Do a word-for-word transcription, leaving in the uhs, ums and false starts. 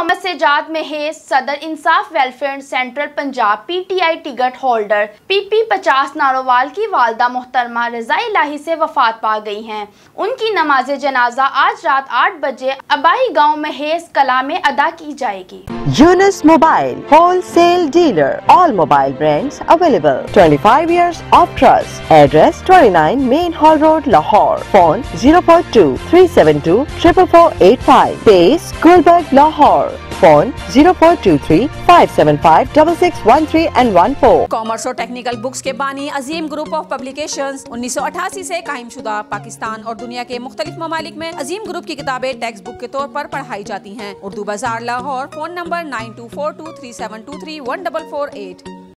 मोहम्मद सेजाद महेश सदर इंसाफ welfare central Punjab PTI ticket holder PP पचास नारोवाल की वालदा मोहतरमा रज़ा इलाही से वफात पा गई हैं। उनकी नमाज जनाजा आज रात आठ बजे अबाई गांव महेश कला में अदा की जाएगी। Yunus mobile wholesale dealer, all mobile brands available, twenty-five years of trust. Address twenty-nine Main Hall Road, Lahore. Phone zero four two three seven two four four four eight five. Base Gulberg, Lahore. Phone zero four two three five seven five six six one three and one four. Commerce और technical books के बानी अजीम group of publications उन्नीस सौ अठासी से कायम शुदा पाकिस्तान और दुनिया के मुख्तलिफ ममालिक में अजीम ग्रुप की किताबें टेक्स्ट बुक के तौर पर पढ़ाई जाती हैं। उर्दू बाजार, Lahore. Phone number nine two four two three seven two three one double four eight.